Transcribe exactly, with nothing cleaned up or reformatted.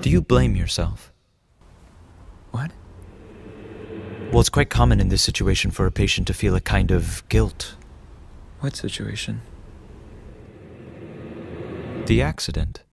Do you blame yourself? What? Well, it's quite common in this situation for a patient to feel a kind of guilt. What situation? The accident.